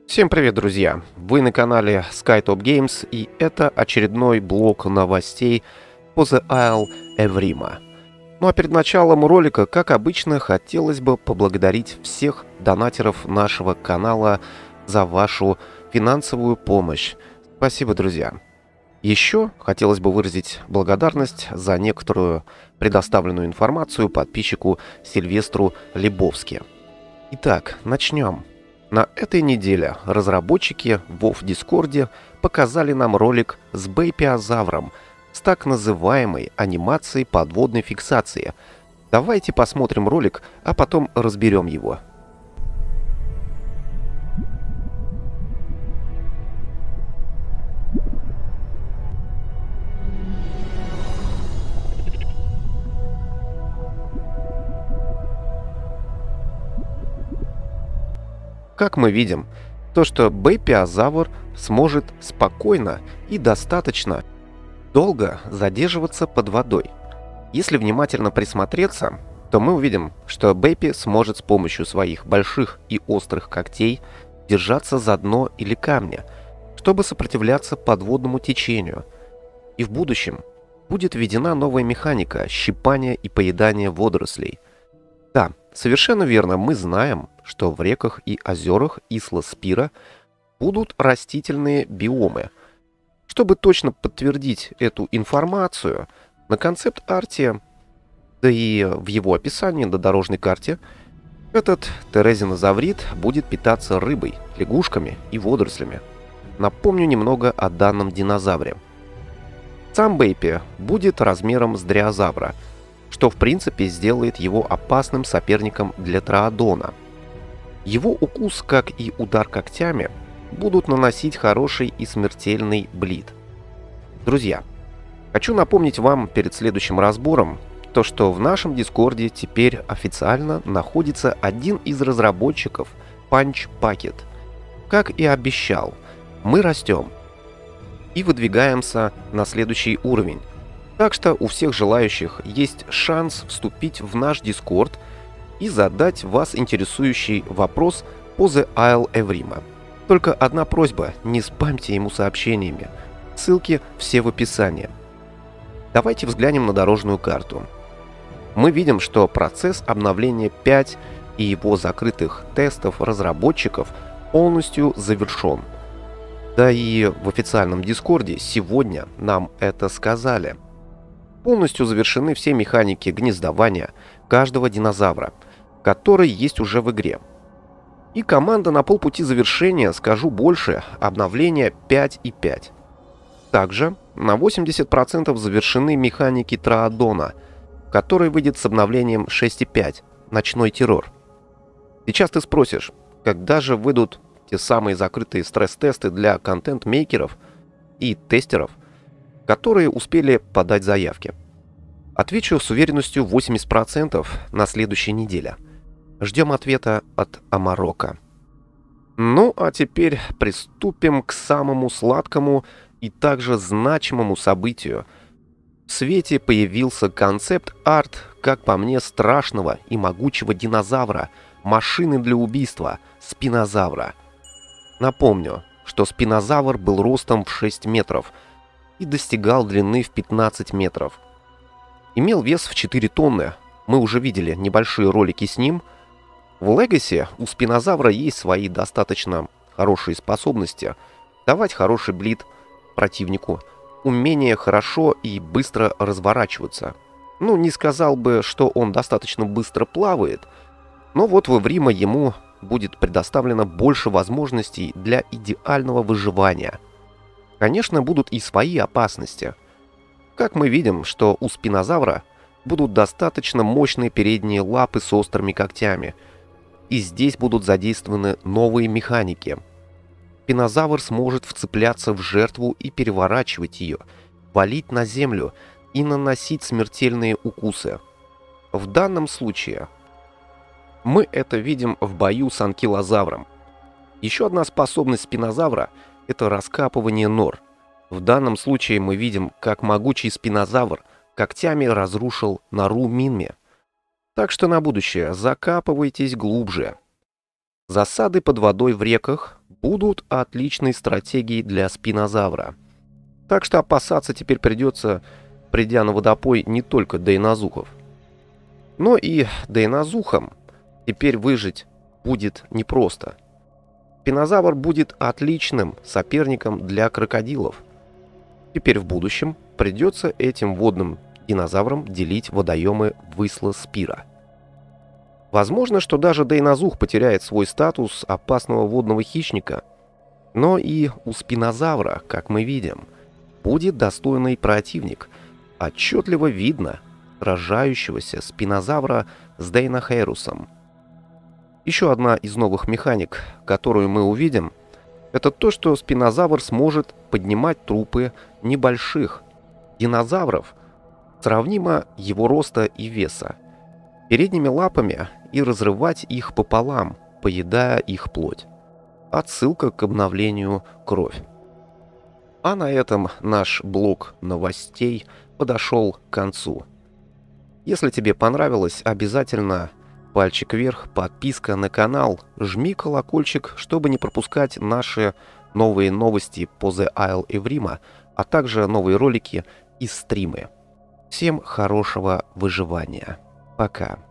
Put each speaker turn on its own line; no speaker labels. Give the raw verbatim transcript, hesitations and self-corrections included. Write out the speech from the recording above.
Всем привет, друзья! Вы на канале SkyTop Games, и это очередной блок новостей по The Isle Эврима. Ну а перед началом ролика, как обычно, хотелось бы поблагодарить всех донатеров нашего канала за вашу финансовую помощь. Спасибо, друзья! Еще хотелось бы выразить благодарность за некоторую предоставленную информацию подписчику Сильвестру Лебовски. Итак, начнем. На этой неделе разработчики в WoW Дискорде показали нам ролик с бэйпиозавром с так называемой анимацией подводной фиксации. Давайте посмотрим ролик, а потом разберем его. Как мы видим, то, что бэйпиозавр сможет спокойно и достаточно долго задерживаться под водой. Если внимательно присмотреться, то мы увидим, что Бэйпи сможет с помощью своих больших и острых когтей держаться за дно или камня, чтобы сопротивляться подводному течению. И в будущем будет введена новая механика щипания и поедания водорослей. Да, совершенно верно, мы знаем, что в реках и озерах Исла Спира будут растительные биомы. Чтобы точно подтвердить эту информацию, на концепт-арте, да и в его описании на дорожной карте, этот терезинозаврид будет питаться рыбой, лягушками и водорослями. Напомню немного о данном динозавре. Сам Бэйпи будет размером с дриозавра, что в принципе сделает его опасным соперником для Троодона. Его укус, как и удар когтями, будут наносить хороший и смертельный блид. Друзья, хочу напомнить вам перед следующим разбором, то что в нашем Дискорде теперь официально находится один из разработчиков Punch Bucket. Как и обещал, мы растем и выдвигаемся на следующий уровень. Так что у всех желающих есть шанс вступить в наш Дискорд и задать вас интересующий вопрос по The Isle Эврима. Только одна просьба, не спамьте ему сообщениями. Ссылки все в описании. Давайте взглянем на дорожную карту. Мы видим, что процесс обновления пять и его закрытых тестов разработчиков полностью завершен. Да и в официальном Дискорде сегодня нам это сказали. Полностью завершены все механики гнездования каждого динозавра, которые есть уже в игре. И команда на полпути завершения, скажу больше, обновления пять и пять. Также на восемьдесят процентов завершены механики Троодона, который выйдет с обновлением шесть и пять «Ночной террор». Сейчас ты спросишь, когда же выйдут те самые закрытые стресс-тесты для контент-мейкеров и тестеров, которые успели подать заявки? Отвечу с уверенностью восемьдесят процентов на следующей неделе. Ждем ответа от Амарока. Ну а теперь приступим к самому сладкому и также значимому событию. В свете появился концепт-арт, как по мне, страшного и могучего динозавра, машины для убийства, спинозавра. Напомню, что спинозавр был ростом в шесть метров и достигал длины в пятнадцать метров. Имел вес в четыре тонны, мы уже видели небольшие ролики с ним. В Legacy у спинозавра есть свои достаточно хорошие способности давать хороший блид противнику, умение хорошо и быстро разворачиваться. Ну, не сказал бы, что он достаточно быстро плавает, но вот в Эврима ему будет предоставлено больше возможностей для идеального выживания. Конечно, будут и свои опасности. Как мы видим, что у спинозавра будут достаточно мощные передние лапы с острыми когтями, и здесь будут задействованы новые механики. Спинозавр сможет вцепляться в жертву и переворачивать ее, валить на землю и наносить смертельные укусы. В данном случае мы это видим в бою с анкилозавром. Еще одна способность спинозавра – это раскапывание нор. В данном случае мы видим, как могучий спинозавр когтями разрушил нору Минме. Так что на будущее закапывайтесь глубже. Засады под водой в реках будут отличной стратегией для спинозавра. Так что опасаться теперь придется, придя на водопой, не только дейнозухов. Но и дейнозухам теперь выжить будет непросто. Спинозавр будет отличным соперником для крокодилов. Теперь в будущем придется этим водным динозаврам делить водоемы Высла Спира. Возможно, что даже дейнозух потеряет свой статус опасного водного хищника, но и у спинозавра, как мы видим, будет достойный противник. Отчетливо видно сражающегося спинозавра с дейнохерусом. Еще одна из новых механик, которую мы увидим, это то, что спинозавр сможет поднимать трупы небольших динозавров, сравнимо его роста и веса, передними лапами и разрывать их пополам, поедая их плоть. Отсылка к обновлению «Кровь». А на этом наш блок новостей подошел к концу. Если тебе понравилось, обязательно пальчик вверх, подписка на канал, жми колокольчик, чтобы не пропускать наши новые новости по The Isle Эврима, а также новые ролики и стримы. Всем хорошего выживания. Пока.